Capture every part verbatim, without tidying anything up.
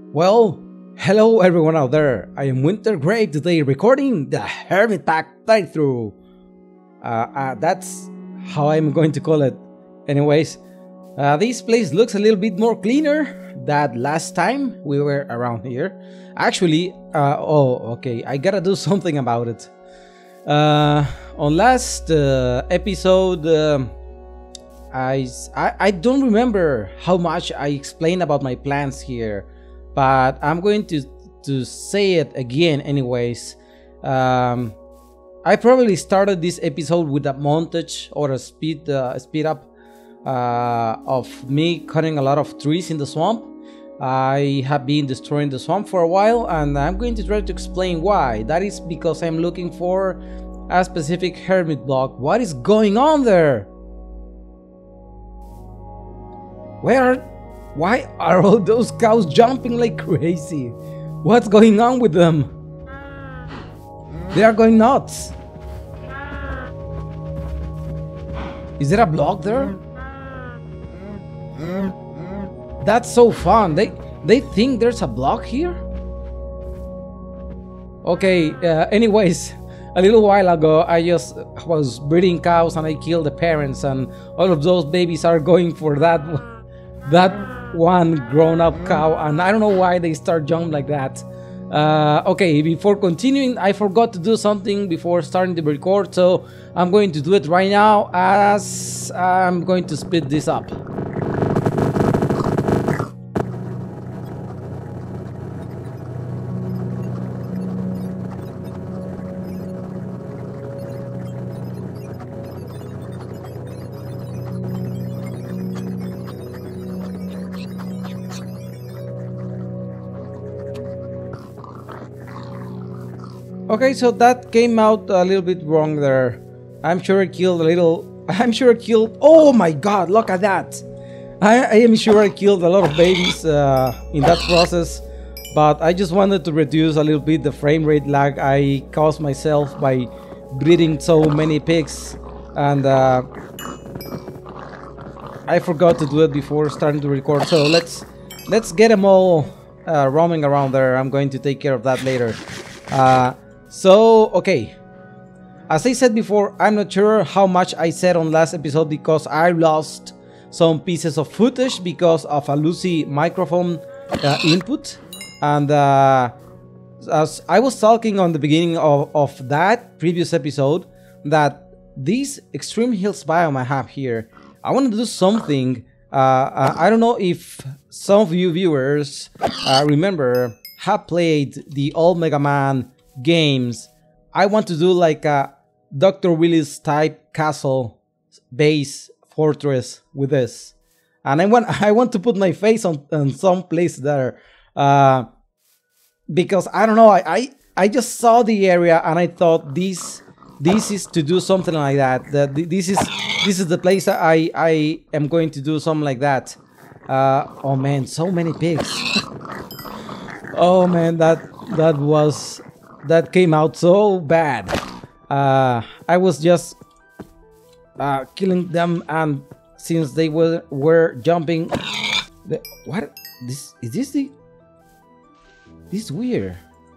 Well, hello everyone out there. I am Winter Grave today recording the HermitPack playthrough. Uh, uh, that's how I'm going to call it. Anyways, uh, this place looks a little bit more cleaner than last time we were around here. Actually, uh, oh, okay, I gotta do something about it. Uh, on last uh, episode, um, I, I, I don't remember how much I explained about my plans here. But I'm going to to say it again anyways. Um, I probably started this episode with a montage or a speed uh, speed up uh, of me cutting a lot of trees in the swamp. I have been destroying the swamp for a while, and I'm going to try to explain why. That is because I'm looking for a specific hermit block. What is going on there? Where are... Why are all those cows jumping like crazy? What's going on with them? They are going nuts. Is there a block there? That's so fun. They they think there's a block here? Okay, uh, anyways, a little while ago I just was breeding cows and I killed the parents, and all of those babies are going for that that one grown-up cow, and I don't know why they start jumping like that. Uh, okay, before continuing, I forgot to do something before starting the record, so I'm going to do it right now as I'm going to speed this up. Okay, so that came out a little bit wrong there. I'm sure I killed a little... I'm sure I killed... Oh my god, look at that! I, I am sure I killed a lot of babies uh, in that process. But I just wanted to reduce a little bit the frame rate lag I caused myself by breeding so many pigs. And uh, I forgot to do it before starting to record. So let's, let's get them all uh, roaming around there. I'm going to take care of that later. Uh, So, okay, as I said before, I'm not sure how much I said on last episode because I lost some pieces of footage because of a loosey microphone uh, input. And uh, as I was talking on the beginning of, of that previous episode, that this extreme hills biome I have here, I want to do something. Uh, uh, I don't know if some of you viewers uh, remember, have played the old Mega Man games. I want to do like a Doctor Willis type castle base fortress with this, and I want I want to put my face on, on some place there, uh, because I don't know, I, I I just saw the area and I thought this this is to do something like that. That this is this is the place that I I am going to do something like that. Uh, oh man, so many pigs. Oh man, that that was. That came out so bad. Uh, I was just uh, killing them, and since they were were jumping, the, what? This is this the? This is weird.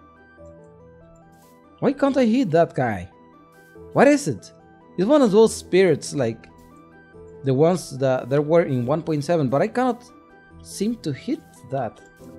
Why can't I hit that guy? What is it? It's one of those spirits like the ones that there were in one point seven, but I cannot seem to hit that.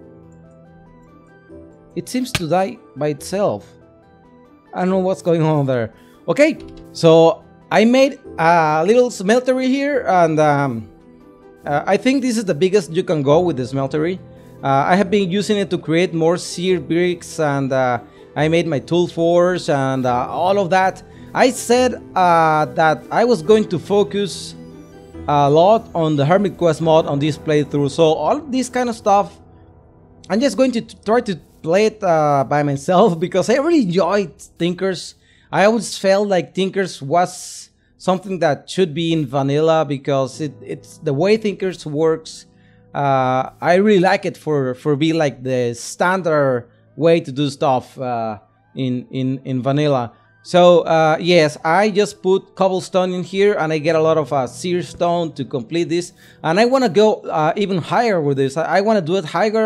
It seems to die by itself. I don't know what's going on there. Okay, so I made a little smeltery here, and um, uh, I think this is the biggest you can go with the smeltery. Uh, I have been using it to create more sear bricks, and uh, I made my tool forge and uh, all of that. I said uh, that I was going to focus a lot on the HermitQuest mod on this playthrough. So all of this kind of stuff, I'm just going to try to play it uh, by myself because I really enjoyed Tinkers. I always felt like Tinkers was something that should be in vanilla because it, it's the way Tinkers works. Uh, I really like it for for being like the standard way to do stuff uh, in in in vanilla. So uh, yes, I just put cobblestone in here, and I get a lot of uh, sear stone to complete this. And I want to go uh, even higher with this. I, I want to do it higher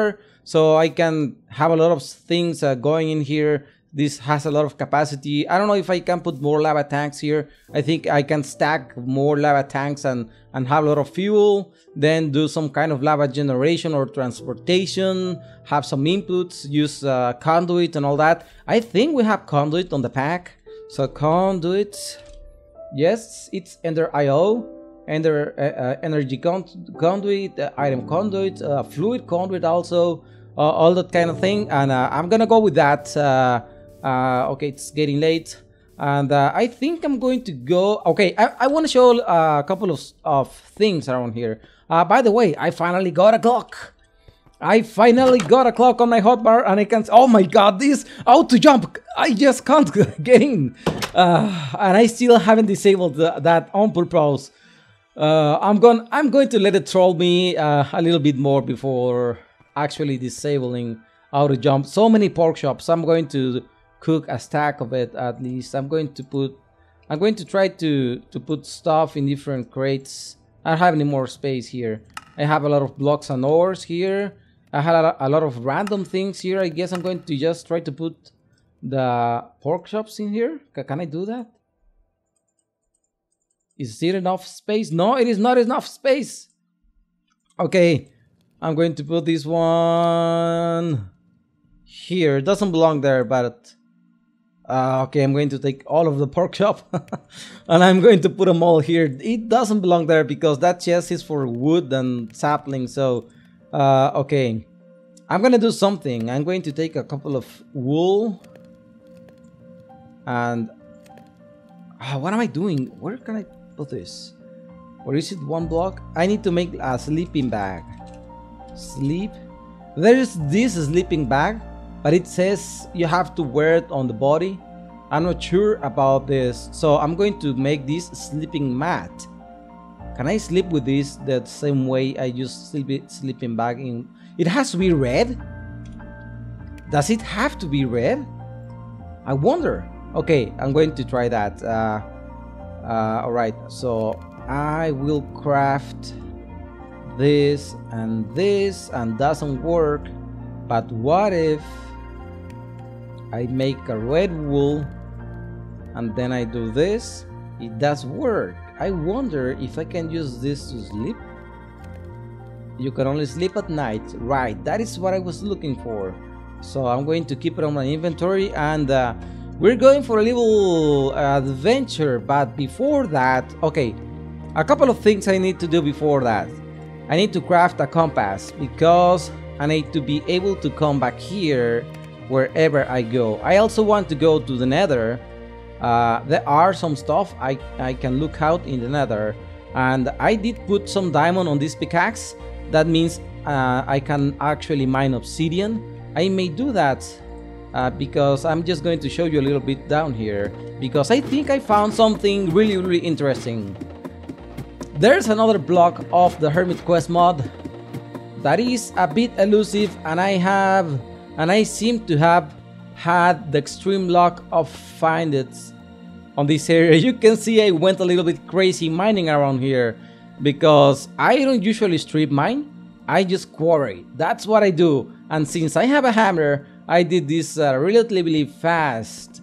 so I can have a lot of things uh, going in here. This has a lot of capacity. I don't know if I can put more lava tanks here. I think I can stack more lava tanks and, and have a lot of fuel. Then do some kind of lava generation or transportation. Have some inputs, use uh, conduit and all that. I think we have conduit on the pack. So conduit. Yes, it's under I O. Under uh, uh, energy con conduit, uh, item conduit, uh, fluid conduit also. Uh, all that kind of thing. And uh, I'm gonna go with that. Uh, Uh, okay, it's getting late, and uh, I think I'm going to go. Okay, I, I want to show uh, a couple of, of things around here. Uh, by the way, I finally got a clock. I finally got a clock on my hotbar, and I can. Oh my God, this auto jump! I just can't get in, uh, and I still haven't disabled the, that on purpose. Uh, I'm going. I'm going to let it troll me uh, a little bit more before actually disabling auto jump. So many pork chops. I'm going to cook a stack of it at least. I'm going to put I'm going to try to to put stuff in different crates. I don't have any more space here. I have a lot of blocks and ores here. I had a, a lot of random things here. I guess I'm going to just try to put the pork chops in here. Can I do that? Is it enough space? No, it is not enough space. Okay, I'm going to put this one here. It doesn't belong there, but Uh, okay, I'm going to take all of the pork chop and I'm going to put them all here. It doesn't belong there because that chest is for wood and sapling. So, uh, okay, I'm going to do something. I'm going to take a couple of wool and uh, what am I doing? Where can I put this? Or is it one block? I need to make a sleeping bag. Sleep. There is this sleeping bag, but it says you have to wear it on the body. I'm not sure about this, so I'm going to make this sleeping mat. Can I sleep with this the same way I use sleep sleeping bag in? It has to be red? Does it have to be red? I wonder. Okay, I'm going to try that. Uh, uh, Alright, so I will craft this and this, and doesn't work. But what if I make a red wool and then I do this? It does work. I wonder if I can use this to sleep. You can only sleep at night. Right, that is what I was looking for. So I'm going to keep it on my inventory, and uh, we're going for a little uh, adventure. But before that, okay, a couple of things I need to do before that. I need to craft a compass because I need to be able to come back here wherever I go. I also want to go to the nether. Uh, there are some stuff I, I can look out in the nether, and I did put some diamond on this pickaxe. That means uh, I can actually mine obsidian. I may do that uh, because I'm just going to show you a little bit down here, because I think I found something really really interesting. There's another block of the HermitQuest mod that is a bit elusive, and I have and I seem to have had the extreme luck of finding it on this area. You can see I went a little bit crazy mining around here because I don't usually strip mine. I just quarry. That's what I do. And since I have a hammer, I did this uh, relatively fast.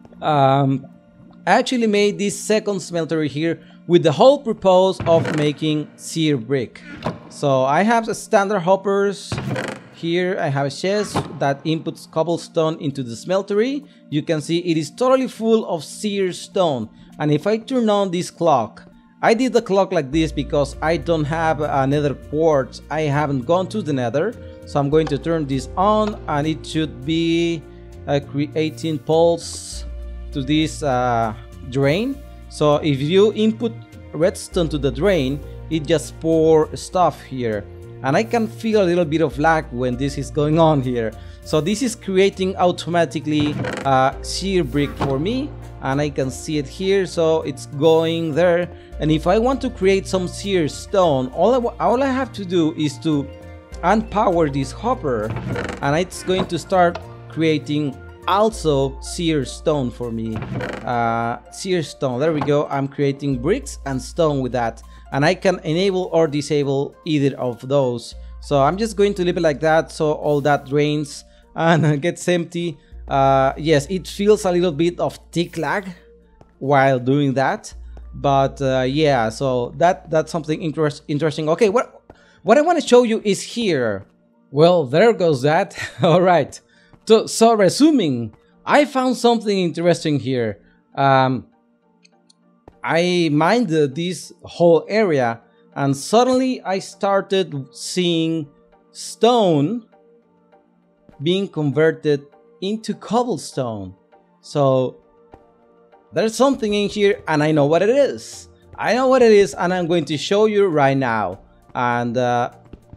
Um, I actually made this second smeltery here with the whole purpose of making sear brick. So I have the standard hoppers. Here I have a chest that inputs cobblestone into the smeltery. You can see it is totally full of sear stone. And if I turn on this clock, I did the clock like this because I don't have a nether quartz. I haven't gone to the nether. So I'm going to turn this on, and it should be uh, creating pulse to this uh, drain. So if you input redstone to the drain, it just pours stuff here. And I can feel a little bit of lag when this is going on here. So this is creating automatically uh, sheer brick for me, and I can see it here. So it's going there. And if I want to create some sheer stone, all I, all I have to do is to unpower this hopper, and it's going to start creating also sheer stone for me. Uh, sheer stone, there we go. I'm creating bricks and stone with that. And I can enable or disable either of those So I'm just going to leave it like that, so all that drains and gets empty. Uh, yes, it feels a little bit of tick lag while doing that, but uh, yeah, so that that's something interest, interesting. Okay, what what I want to show you is here. Well, there goes that. All right. So, so resuming, I found something interesting here. Um, I mined this whole area, and suddenly I started seeing stone being converted into cobblestone. So there's something in here, and I know what it is. I know what it is, and I'm going to show you right now. And uh,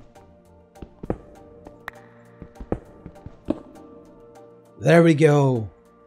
there we go.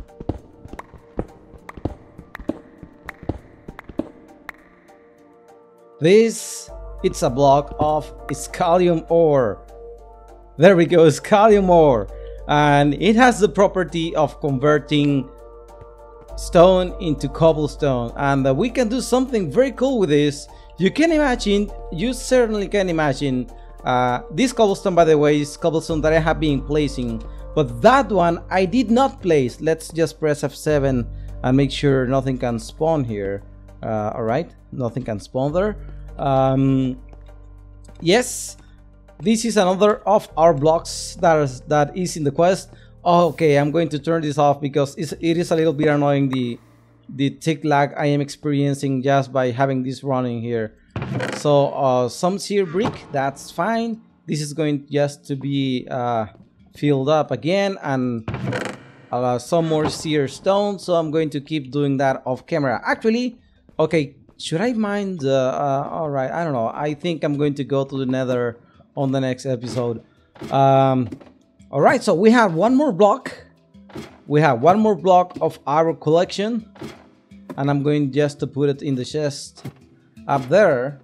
This, it's a block of scallium ore. There we go, scallium ore. And it has the property of converting stone into cobblestone. And uh, we can do something very cool with this. You can imagine, you certainly can imagine, uh, this cobblestone, by the way, is cobblestone that I have been placing. But that one I did not place. Let's just press F seven and make sure nothing can spawn here. Uh, Alright, nothing can spawn there. Um, yes, this is another of our blocks that is, that is in the quest. Oh, okay, I'm going to turn this off because it's, it is a little bit annoying, the, the tick lag I am experiencing just by having this running here. So uh, some sheer brick, that's fine. This is going just to be uh, filled up again, and uh, some more sheer stone. So I'm going to keep doing that off camera. Actually, okay, should I mind? Uh, uh, all right, I don't know. I think I'm going to go to the Nether on the next episode. Um, all right, so we have one more block. We have one more block of our collection, and I'm going just to put it in the chest up there.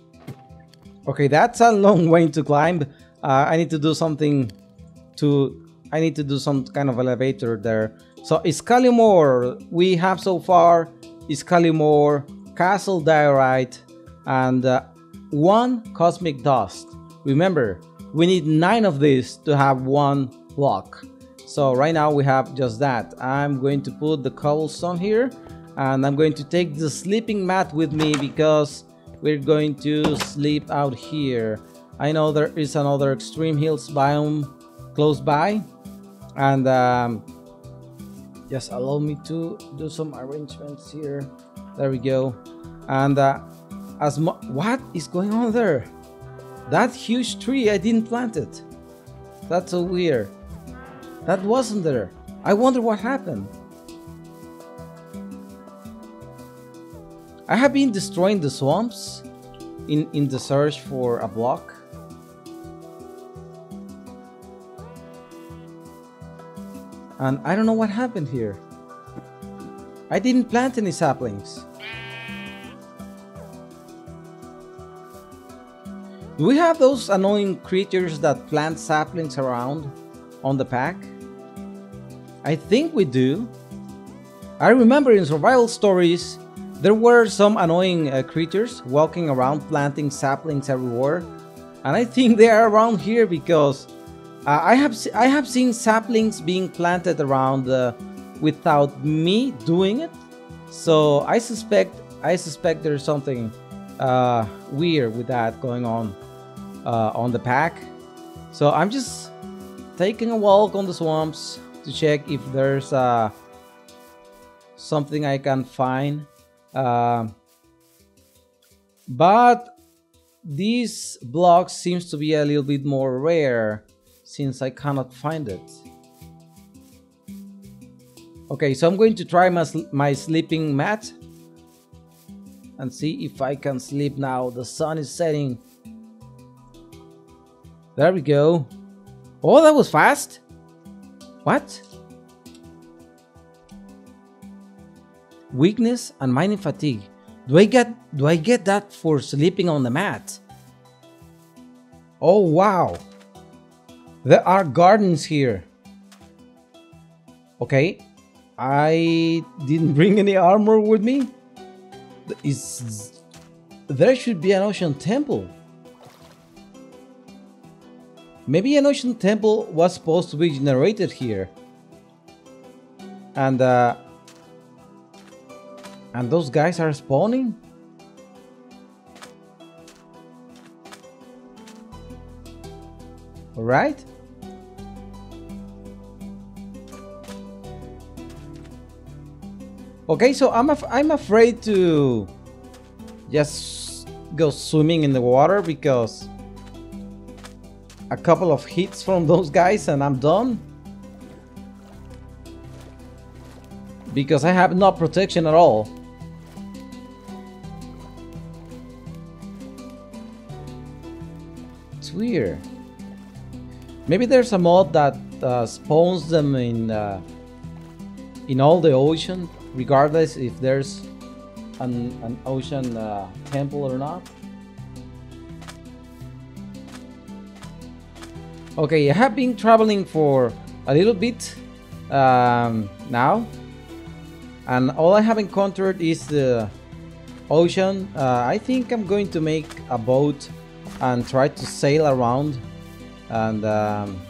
Okay, that's a long way to climb. Uh, I need to do something to. I need to do some kind of elevator there. So Iskall ore we have so far. Iskall ore, castle diorite, and uh, one cosmic dust. Remember, we need nine of these to have one block. So right now we have just that. I'm going to put the cobblestone here, and I'm going to take the sleeping mat with me because we're going to sleep out here. I know there is another extreme hills biome close by, and um, just allow me to do some arrangements here. There we go. And uh, as mo what is going on there? That huge tree, I didn't plant it. That's so weird. That wasn't there. I wonder what happened. I have been destroying the swamps in, in the search for a block. And I don't know what happened here. I didn't plant any saplings. Do we have those annoying creatures that plant saplings around on the pack? I think we do. I remember in survival stories there were some annoying uh, creatures walking around planting saplings everywhere, and I think they are around here because uh, I have I have seen saplings being planted around uh, without me doing it. So I suspect I suspect there's something uh, weird with that going on uh, on the pack. So I'm just taking a walk on the swamps to check if there's uh, something I can find. Uh, but these blocks seems to be a little bit more rare since I cannot find it. Okay, so I'm going to try my, my sleeping mat and see if I can sleep now. The sun is setting. There we go. Oh, that was fast. What? Weakness and mining fatigue. Do I get do I get that for sleeping on the mat? Oh wow. There are gardens here. Okay. I didn't bring any armor with me. Is there should be an ocean temple. Maybe an ocean temple was supposed to be generated here. And uh, and those guys are spawning? Alright. Okay, so I'm af I'm afraid to just go swimming in the water because a couple of hits from those guys and I'm done. Because I have no protection at all. It's weird. Maybe there's a mod that uh, spawns them in uh, in all the ocean, regardless if there's an, an ocean uh, temple or not. Okay, I have been traveling for a little bit um, now, and all I have encountered is the ocean. Uh, I think I'm going to make a boat and try to sail around and um,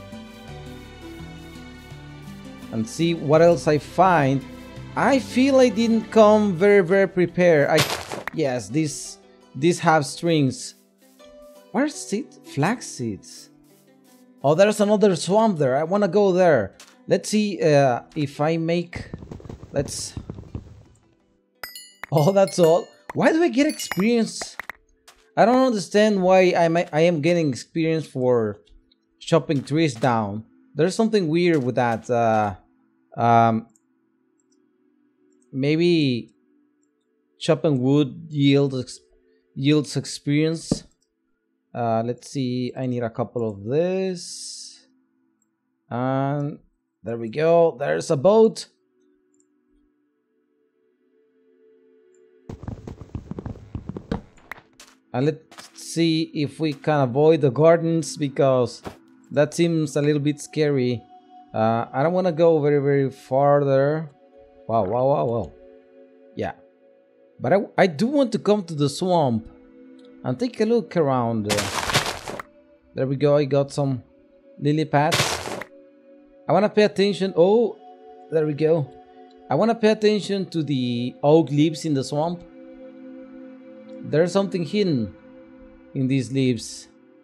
and see what else I find. I feel I didn't come very very prepared. I yes, these these have strings. What are seeds? Flax seeds. Oh, there's another swamp there. I want to go there. Let's see uh, if I make. Let's. Oh, that's all. Why do I get experience? I don't understand why I I am getting experience for chopping trees down. There's something weird with that. Uh, um, maybe chopping wood yields yields experience. Uh, let's see. I need a couple of this, and there we go. There's a boat. And let's see if we can avoid the gardens because that seems a little bit scary. Uh, I don't want to go very, very farther. Wow, wow, wow, wow. Yeah. But I, I do want to come to the swamp and take a look around. Uh, there we go. I got some lily pads. I want to pay attention. Oh, there we go. I want to pay attention to the oak leaves in the swamp. There's something hidden in these leaves.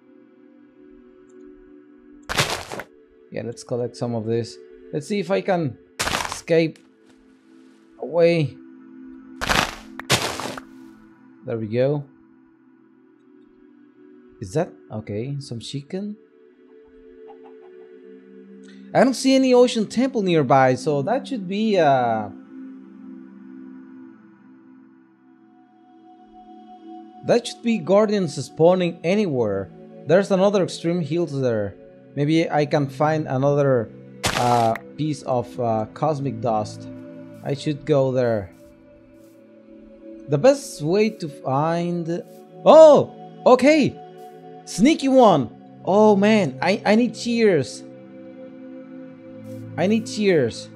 Yeah, let's collect some of this. Let's see if I can escape away. There we go. Is that okay? Some chicken? I don't see any ocean temple nearby, so that should be uh that should be guardians spawning anywhere. There's another extreme hills there. Maybe I can find another uh, piece of uh, cosmic dust. I should go there. The best way to find... Oh! Okay! Sneaky one! Oh man, I, I need cheers. I need cheers.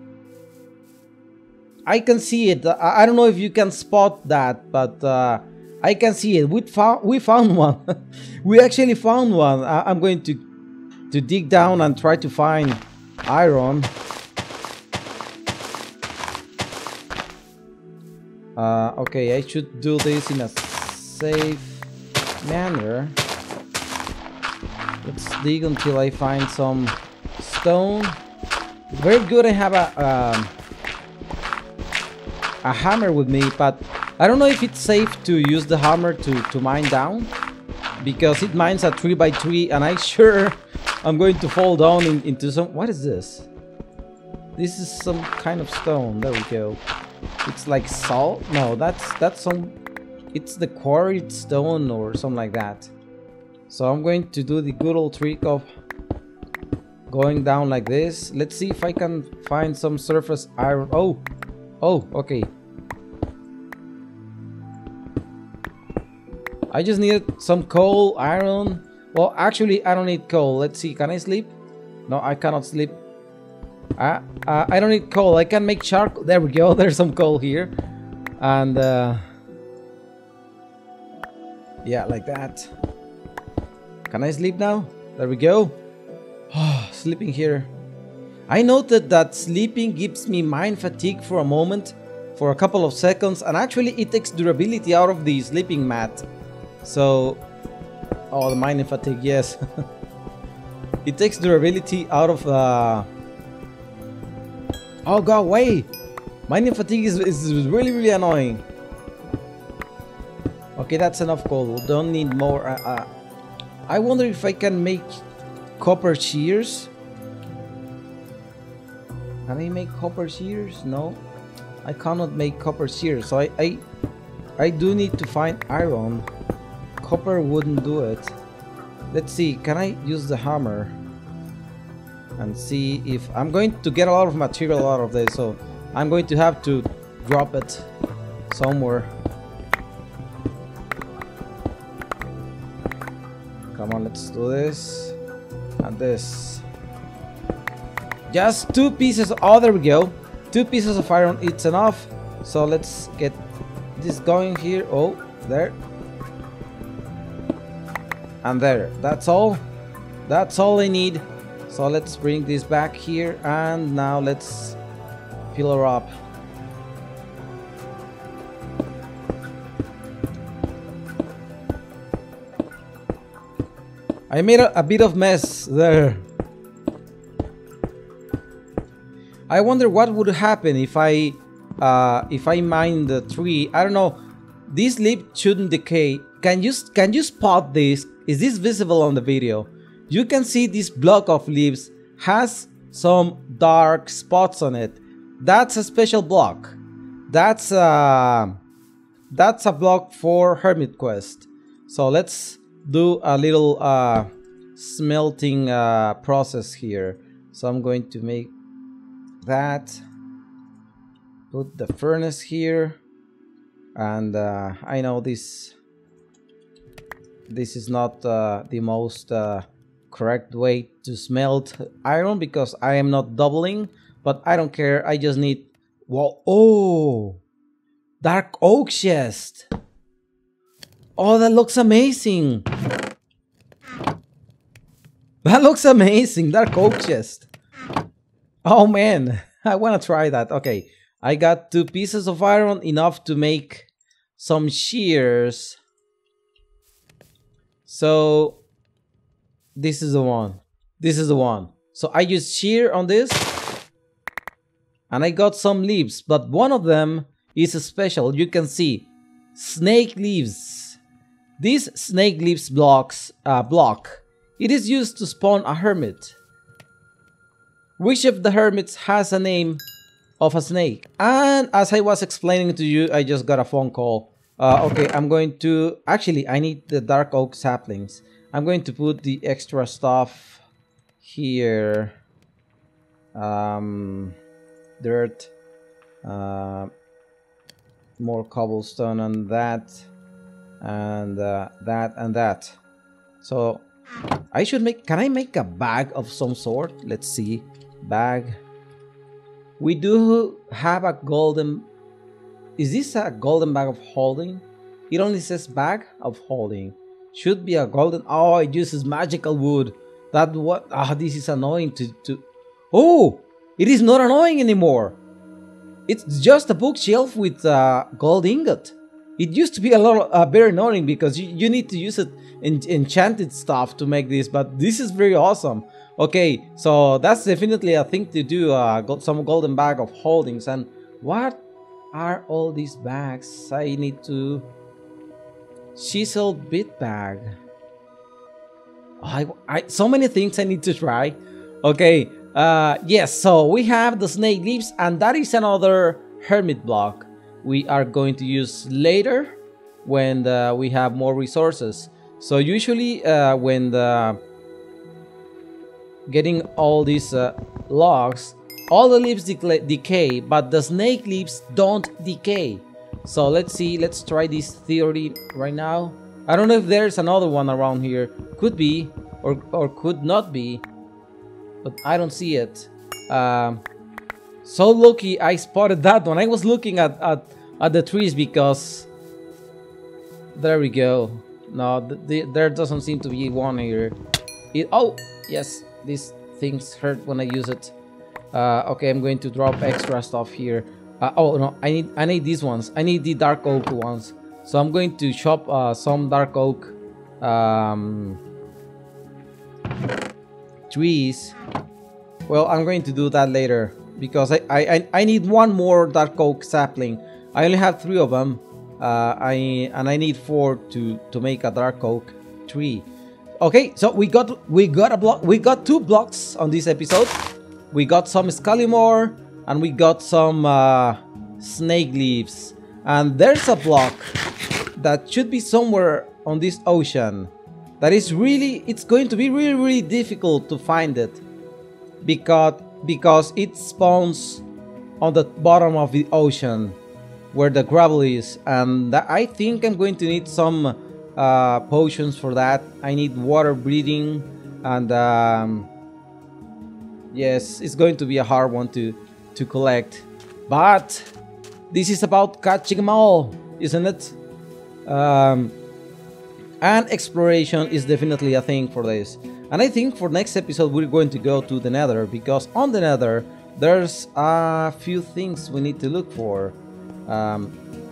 I can see it. I, I don't know if you can spot that, but uh, I can see it. We found, we found one. We actually found one. I, I'm going to, to dig down and try to find iron. Uh, okay, I should do this in a safe manner. Let's dig until I find some stone. Very good. I have a um, a hammer with me, but I don't know if it's safe to use the hammer to to mine down because it mines a three by three, and I sure I'm going to fall down in, into some. What is this? This is some kind of stone. There we go. It's like salt. No, that's that's some. It's the quarried stone or something like that. So I'm going to do the good old trick of going down like this. Let's see if I can find some surface iron. Oh, oh, okay. I just need some coal, iron. Well, actually, I don't need coal. Let's see. Can I sleep? No, I cannot sleep. Uh, uh, I don't need coal. I can make charcoal. There we go. There's some coal here. And uh, yeah, like that. Can I sleep now? There we go. Oh, sleeping here. I noted that sleeping gives me mind fatigue for a moment, for a couple of seconds, and actually it takes durability out of the sleeping mat. So, oh, the mind fatigue, yes. It takes durability out of uh oh, go away. Mind fatigue is, is really really annoying. Okay, that's enough coal. Don't need more. Uh, uh, I wonder if I can make copper shears. Can I make copper shears? No, I cannot make copper shears. So I, I, I do need to find iron. Copper wouldn't do it. Let's see. Can I use the hammer and see if I'm going to get a lot of material out of this? So I'm going to have to drop it somewhere. Come on, let's do this and this. Just two pieces. Oh, there we go. Two pieces of iron. It's enough. So let's get this going here. Oh, there. And there. That's all. That's all I need. So let's bring this back here. And now let's fill her up. I made a, a bit of mess there. I wonder what would happen if I uh, if I mine the tree. I don't know. This leaf shouldn't decay. Can you can you spot this? Is this visible on the video? You can see this block of leaves has some dark spots on it. That's a special block. That's uh, that's a block for HermitQuest. So let's do a little uh, smelting uh, process here. So I'm going to make that, put the furnace here, and uh, I know this this is not uh, the most uh, correct way to smelt iron because I am not doubling, but I don't care. I just need, whoa, oh, dark oak chest. Oh, that looks amazing. That looks amazing, dark oak chest. Oh man, I want to try that. Okay, I got two pieces of iron, enough to make some shears. So this is the one. This is the one. So I used shear on this, and I got some leaves, but one of them is special. You can see snake leaves. This snake leaves blocks uh, block. It is used to spawn a hermit. Which of the hermits has a name of a snake? And as I was explaining to you, I just got a phone call. Uh, okay, I'm going to... Actually, I need the dark oak saplings. I'm going to put the extra stuff here. Um, dirt. Uh, more cobblestone and that. And uh, that and that. So, I should make... Can I make a bag of some sort? Let's see. Bag. We do have a golden... Is this a golden bag of holding? It only says bag of holding. Should be a golden... Oh, it uses magical wood. That what... Ah, oh, this is annoying to, to... Oh! It is not annoying anymore. It's just a bookshelf with a gold ingot. It used to be a lot uh, very annoying because you, you need to use it in enchanted stuff to make this, but this is very awesome. Okay, so that's definitely a thing to do. Uh, got some golden bag of holdings. And what are all these bags? I need to... Chiseled bit bag. I, I, so many things I need to try. Okay, uh, yes, so we have the snake leaves, and that is another hermit block we are going to use later when the, we have more resources. So usually uh, when the getting all these uh, logs, all the leaves decay, but the snake leaves don't decay. So let's see, let's try this theory right now. I don't know if there's another one around here. Could be, or, or could not be, but I don't see it. Um, so lucky I spotted that one. I was looking at, at, at the trees because... There we go. No, th th there doesn't seem to be one here. it. Oh, yes, these things hurt when I use it. Uh, okay, I'm going to drop extra stuff here. Uh, oh no, I need I need these ones. I need the dark oak ones. So I'm going to chop uh, some dark oak um, trees. Well, I'm going to do that later because I, I, I need one more dark oak sapling. I only have three of them. Uh, I and I need four to to make a dark oak tree. Okay, so we got we got a block. We got two blocks on this episode. We got some Scalimore and we got some uh, snake leaves. And there's a block that should be somewhere on this ocean. That is really, it's going to be really, really difficult to find it. Because, because it spawns on the bottom of the ocean where the gravel is. And I think I'm going to need some uh, potions for that. I need water breathing. And um, yes, it's going to be a hard one to, to collect. But this is about catching them all, isn't it? Um, and exploration is definitely a thing for this. And I think for next episode we're going to go to the Nether, because on the Nether there's a few things we need to look for. Um,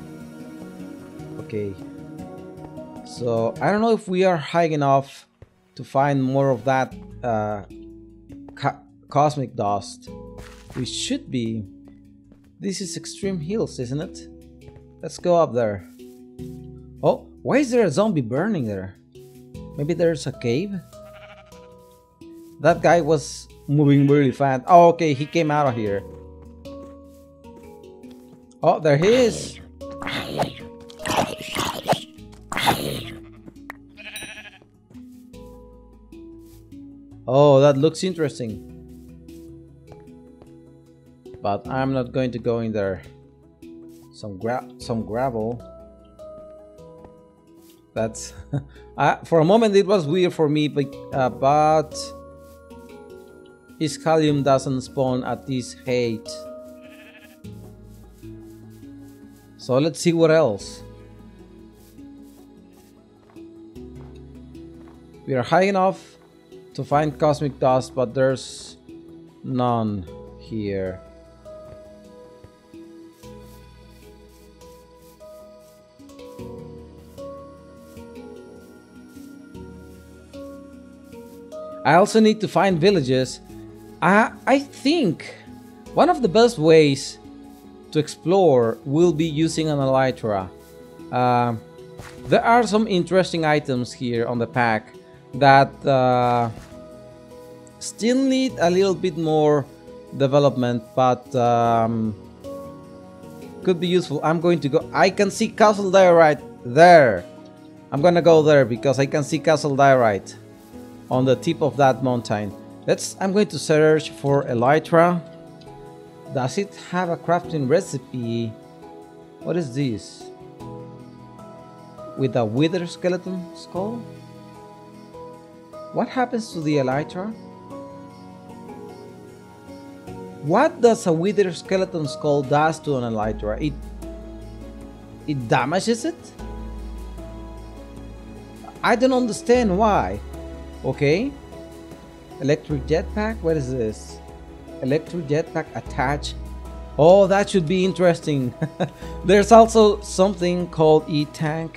okay. So I don't know if we are high enough to find more of that uh, co cosmic dust. We should be. This is Extreme Hills, isn't it? Let's go up there. Oh, why is there a zombie burning there? Maybe there's a cave? That guy was moving really fast. Oh, okay, he came out of here. Oh, there he is. Oh, that looks interesting. But I'm not going to go in there. Some gra some gravel. That's uh, for a moment it was weird for me, but uh, but Iskalium doesn't spawn at this height. So let's see what else. We are high enough to find cosmic dust, but there's none here. I also need to find villages. I, I think one of the best ways to explore will be using an elytra. Uh, there are some interesting items here on the pack that uh, still need a little bit more development, but um, could be useful. I'm going to go. I can see Castle Diorite there. I'm gonna go there because I can see Castle Diorite on the tip of that mountain. Let's. I'm going to search for elytra. Does it have a crafting recipe? What is this? With a wither skeleton skull? What happens to the elytra? What does a wither skeleton skull does to an elytra? It it damages it? I don't understand why. Okay. Electric jetpack? What is this? Electric jetpack attached. Oh, that should be interesting. There's also something called E-tank,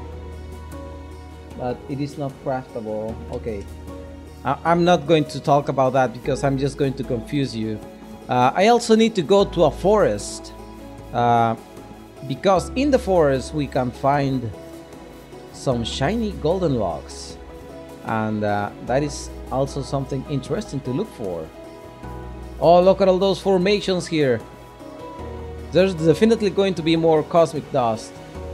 but it is not craftable. Okay. I I'm not going to talk about that because I'm just going to confuse you. Uh, I also need to go to a forest. Uh, because in the forest we can find some shiny golden logs. And uh, that is also something interesting to look for. Oh, look at all those formations here. There's definitely going to be more cosmic dust.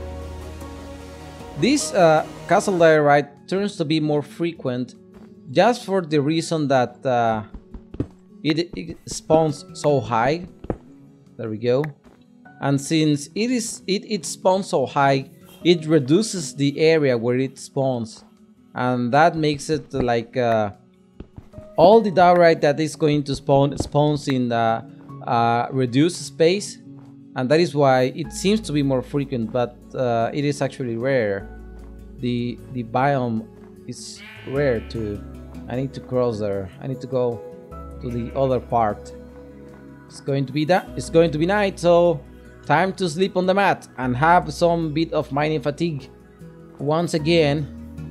This uh, Castle Diorite turns to be more frequent just for the reason that uh, it, it spawns so high. There we go. And since it is it, it spawns so high, it reduces the area where it spawns. And that makes it like uh, all the diorite that is going to spawn spawns in uh, uh, reduced space, and that is why it seems to be more frequent, but uh, it is actually rare. The the biome is rare too. I need to cross there. I need to go to the other part. It's going to be that. It's going to be night, so time to sleep on the mat and have some bit of mining fatigue once again.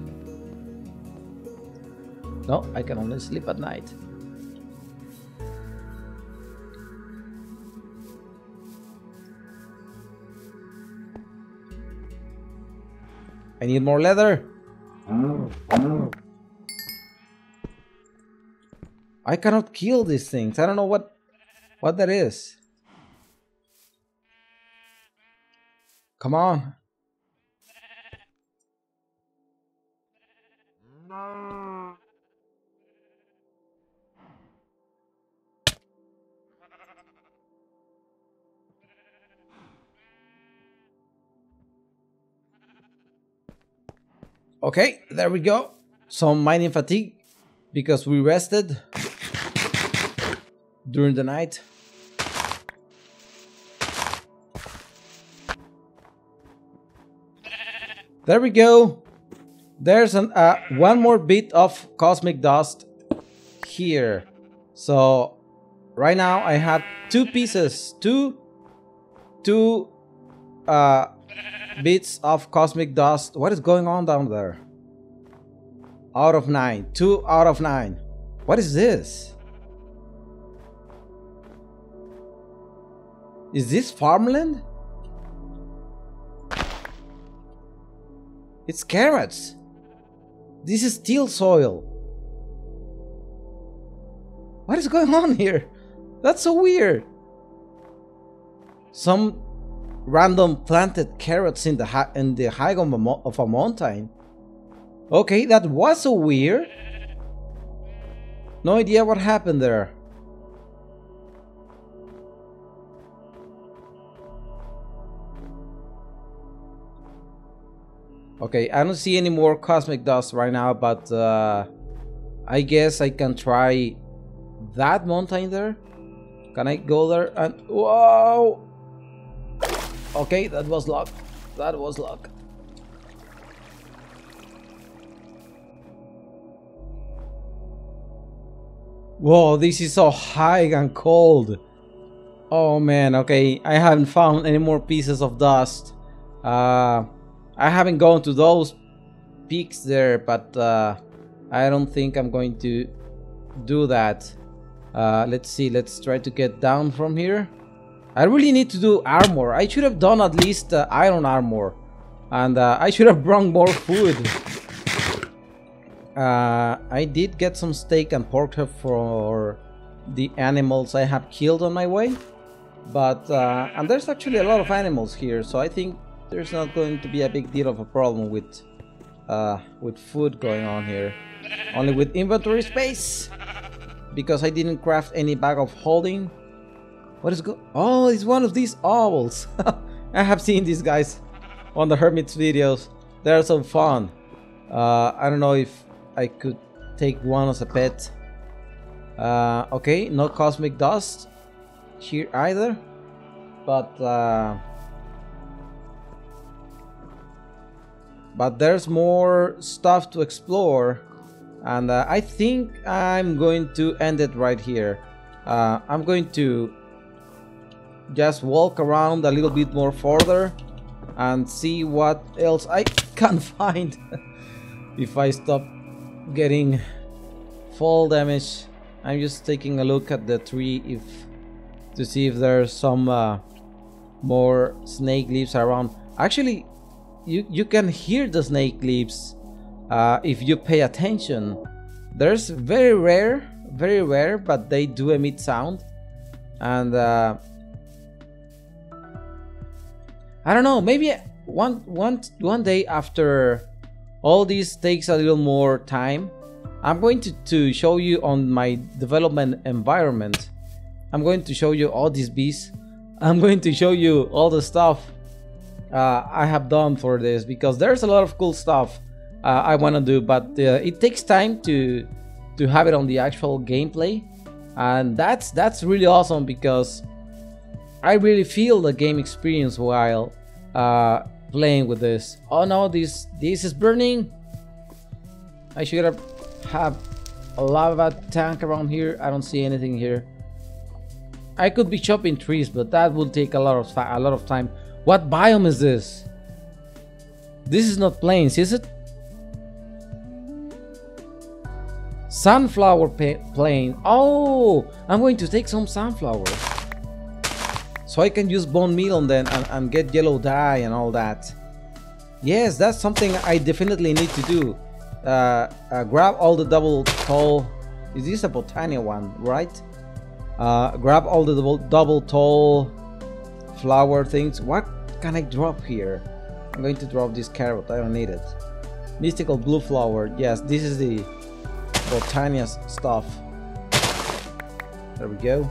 No, I can only sleep at night. I need more leather. I cannot kill these things. I don't know what what that is. Come on. Okay, there we go. Some mining fatigue because we rested during the night. There we go. There's an uh, one more bit of cosmic dust here. So right now I have two pieces, two, two uh, bits of cosmic dust. What is going on down there? Out of nine, two out of nine. What is this? Is this farmland? It's carrots. This is steel soil. What is going on here? That's so weird. Some random planted carrots in the in the height of a, of a mountain. Okay, that was so weird. No idea what happened there. Okay, I don't see any more cosmic dust right now, but uh, I guess I can try that mountain there. Can I go there and... Whoa! Okay, that was luck. That was luck. Whoa, this is so high and cold. Oh man, okay, I haven't found any more pieces of dust. Uh... I haven't gone to those peaks there, but uh, I don't think I'm going to do that. Uh, let's see, let's try to get down from here. I really need to do armor. I should have done at least uh, iron armor. And uh, I should have brought more food. Uh, I did get some steak and pork for the animals I have killed on my way. But, uh, and there's actually a lot of animals here, so I think there's not going to be a big deal of a problem with uh, with food going on here. Only with inventory space, because I didn't craft any bag of holding. What is go? Oh, it's one of these owls. I have seen these guys on the Hermits videos. They're so fun. Uh, I don't know if I could take one as a pet. Uh, okay, no cosmic dust here either, but. Uh, But there's more stuff to explore, and uh, I think I'm going to end it right here. Uh, I'm going to just walk around a little bit more further and see what else I can find. If I stop getting fall damage, I'm just taking a look at the tree if to see if there's some uh, more snake leaves around. Actually, You, you can hear the snake leaves uh, if you pay attention. There's very rare, very rare, but they do emit sound. And uh, I don't know, maybe one, one, one day after all this takes a little more time, I'm going to, to show you on my development environment. I'm going to show you all these bees. I'm going to show you all the stuff Uh, I have done for this, because there's a lot of cool stuff uh, I want to do, but uh, it takes time to to have it on the actual gameplay, and that's that's really awesome, because I really feel the game experience while uh, playing with this. Oh no, this this is burning. I should have have a lava tank around here? I don't see anything here. I could be chopping trees, but that will take a lot of a lot of time. What biome is this? This is not plains, is it? Sunflower plain. Oh, I'm going to take some sunflowers, so I can use bone meal on them and, and get yellow dye and all that. Yes, that's something I definitely need to do. Uh, uh, grab all the double tall. Is this a botania one, right? Uh, grab all the double, double tall flower things. What can I drop here? I'm going to drop this carrot. I don't need it. Mystical blue flower. Yes, this is the botania stuff. There we go.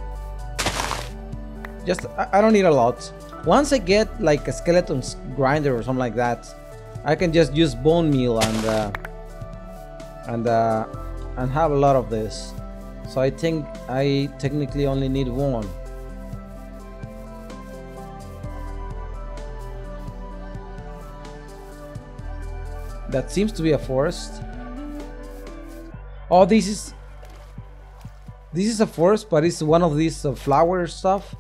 Just I, I don't need a lot. Once I get like a skeleton grinder or something like that, I can just use bone meal and uh, and uh, and have a lot of this. So I think I technically only need one. That seems to be a forest. Oh, this is this is a forest, but it's one of these uh, flower stuff.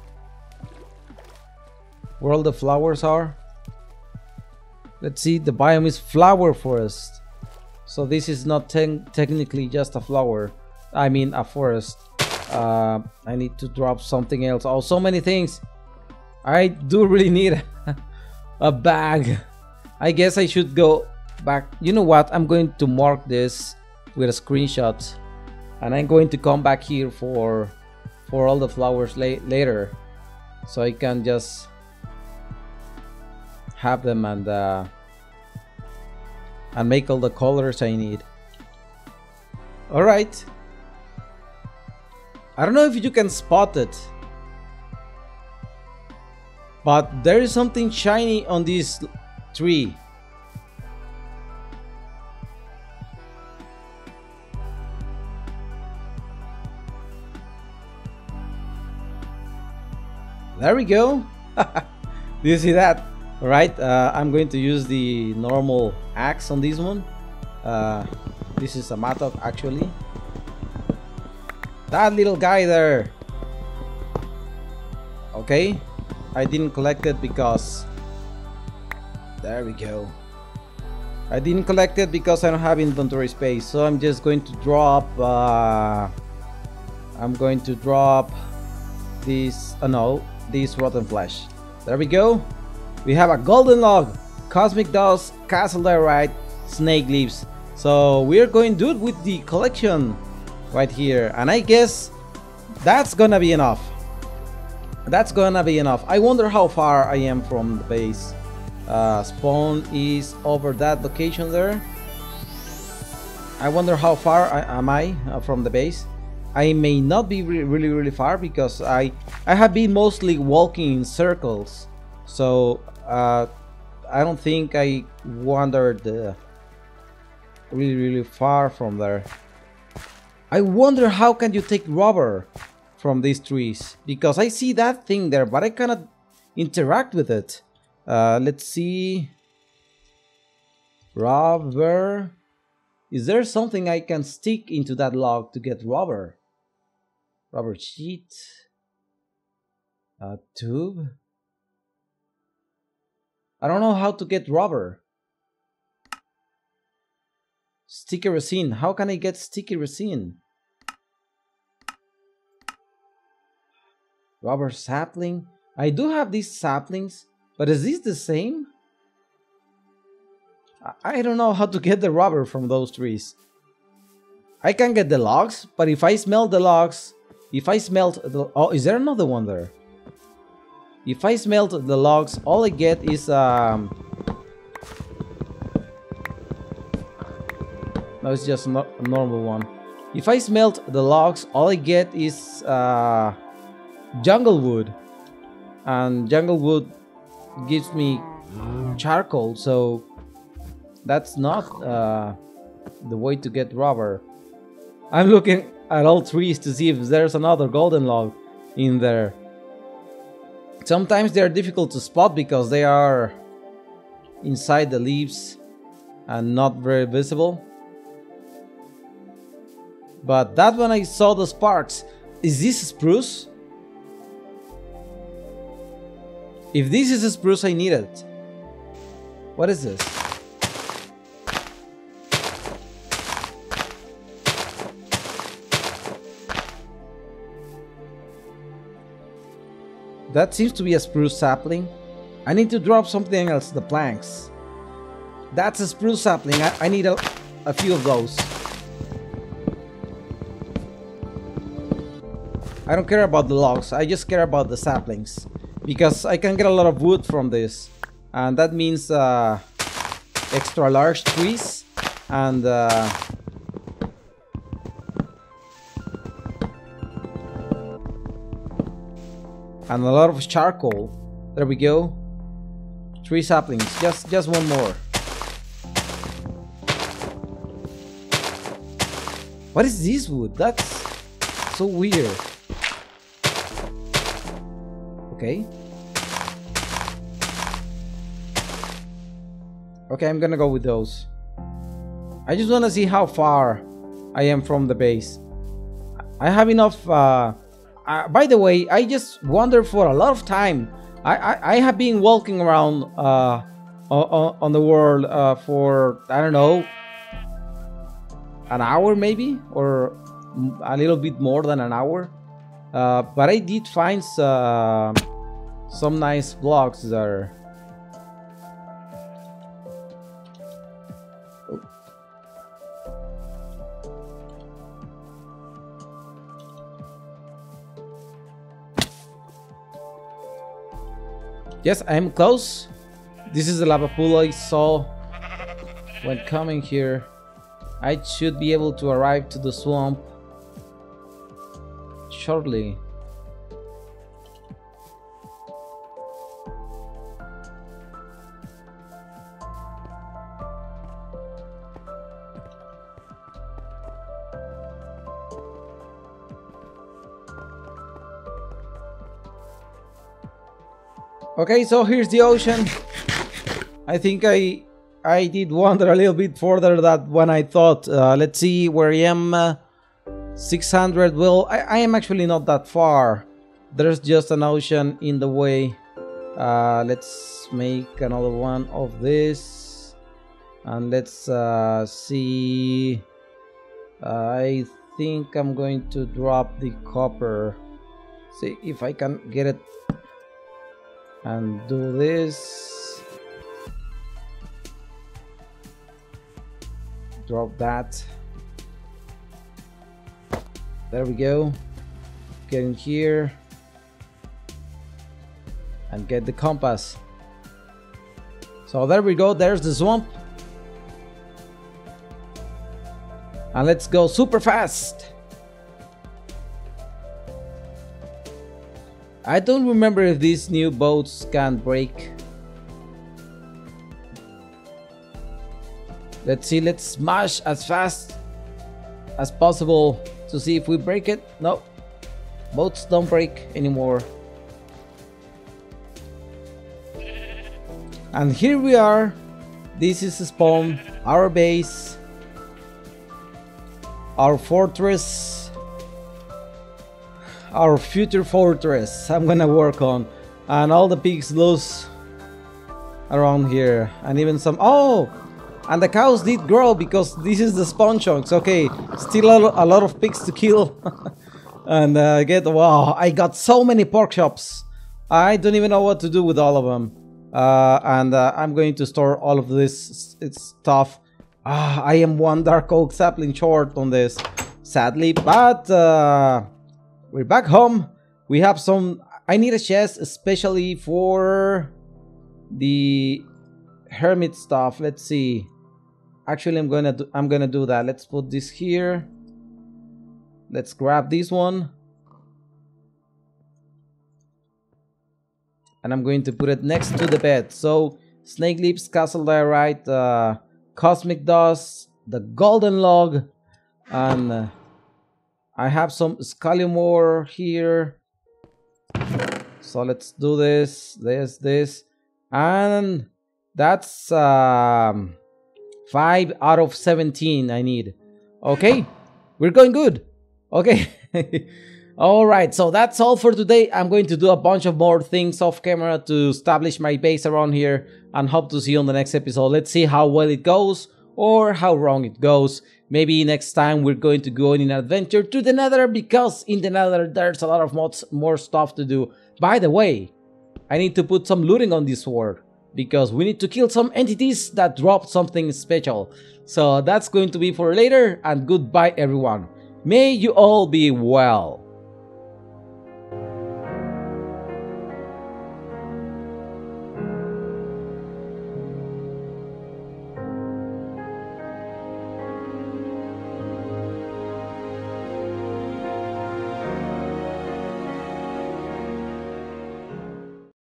Where all the flowers are. Let's see, the biome is flower forest. So this is not te technically just a flower. I mean a forest. Uh, I need to drop something else. Oh, so many things. I do really need a bag. I guess I should go back. You know what? I'm going to mark this with a screenshot, and I'm going to come back here for for all the flowers la later, so I can just have them and uh, and make all the colors I need. All right. I don't know if you can spot it, but there is something shiny on this tree. There we go. Do you see that? All right, uh, I'm going to use the normal axe on this one. Uh, this is a mattock actually. That little guy there. Okay, I didn't collect it because there we go. I didn't collect it because I don't have inventory space, so I'm just going to drop uh, I'm going to drop this uh, no this rotten flesh. There we go. We have a golden log, cosmic dust, castle diorite, snake leaves. So we're going to do it with the collection right here, and I guess that's gonna be enough. That's gonna be enough. I wonder how far I am from the base. Uh, spawn is over that location there. I wonder how far I, am I uh, from the base. I may not be re really really far because I I have been mostly walking in circles, so uh, I don't think I wandered uh, really really far from there. I wonder how can you take rubber from these trees, because I see that thing there but I cannot interact with it. Uh, let's see. Rubber. Is there something I can stick into that log to get rubber? Rubber sheet. A tube. I don't know how to get rubber. Sticky resin. How can I get sticky resin? Rubber sapling. I do have these saplings, but is this the same? I don't know how to get the rubber from those trees. I can get the logs, but if I smelt the logs, if I smelt the... Oh, is there another one there? If I smelt the logs, all I get is... um. No, it's just not a normal one. If I smelt the logs, all I get is uh, jungle wood. And jungle wood gives me charcoal, so that's not uh, the way to get rubber. I'm looking at all trees to see if there's another golden log in there. Sometimes they're difficult to spot because they are inside the leaves and not very visible. But that one I saw the sparks. Is this spruce? If this is a spruce, I need it. What is this? That seems to be a spruce sapling. I need to drop something else, the planks. That's a spruce sapling. I, I need a, a few of those. I don't care about the logs, I just care about the saplings. Because I can get a lot of wood from this. And that means uh, extra large trees. And uh, and a lot of charcoal. There we go. Three saplings, just just one more. What is this wood? That's so weird. Okay. Okay, I'm gonna go with those. I just wanna see how far I am from the base. I have enough. Uh, uh, by the way, I just wandered for a lot of time. I, I, I have been walking around uh, on, on the world uh, for, I don't know, an hour maybe, or a little bit more than an hour. Uh, but I did find uh, some nice blocks there. Yes, I am close. This is the lava pool I saw when coming here. I should be able to arrive to the swamp shortly. Okay, so here's the ocean. I think I I did wander a little bit further than when I thought. Uh, let's see where I am. Uh, six hundred. Well, I, I am actually not that far. There's just an ocean in the way. Uh, let's make another one of this, and let's uh, see. Uh, I think I'm going to drop the copper. See if I can get it. And do this. Drop that. There we go. Get in here. And get the compass. So there we go. There's the swamp. And let's go super fast. I don't remember if these new boats can break. Let's see, let's smash as fast as possible to see if we break it. No, boats don't break anymore. And here we are. This is spawn, our base, our fortress. Our future fortress I'm gonna work on, and all the pigs loose around here, and even some. Oh, and the cows did grow because this is the spawn chunks. Okay, still a, a lot of pigs to kill. And uh, get. Wow, I got so many pork chops. I don't even know what to do with all of them. Uh, and uh, I'm going to store all of this stuff. Ah, I am one dark oak sapling short on this, sadly, but. Uh, We're back home. We have some. I need a chest especially for the hermit stuff. Let's see. Actually, I'm gonna do, I'm gonna do that. Let's put this here. Let's grab this one, and I'm going to put it next to the bed. So snake lips, castle diorite, uh, cosmic dust, the golden log, and. Uh, I have some Scalda here. So let's do this, this, this. And that's um, five out of seventeen I need. Okay, we're going good. Okay. Alright, so that's all for today. I'm going to do a bunch of more things off camera to establish my base around here, and hope to see you on the next episode. Let's see how well it goes or how wrong it goes. Maybe next time we're going to go on an adventure to the Nether, because in the Nether there's a lot of mods, more stuff to do. By the way, I need to put some looting on this sword, because we need to kill some entities that drop something special. So that's going to be for later, and goodbye everyone. May you all be well.